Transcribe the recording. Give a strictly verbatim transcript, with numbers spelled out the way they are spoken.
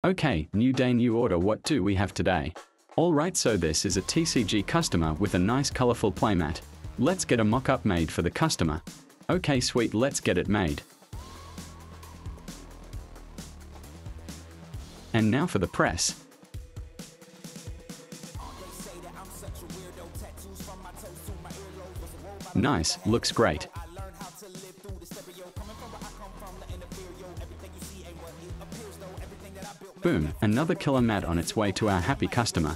Okay, new day, new order. What do we have today? Alright, so this is a T C G customer with a nice colorful playmat. Let's get a mock-up made for the customer. Okay, sweet, let's get it made. And now for the press. Nice, looks great. Boom, another killer mat on its way to our happy customer.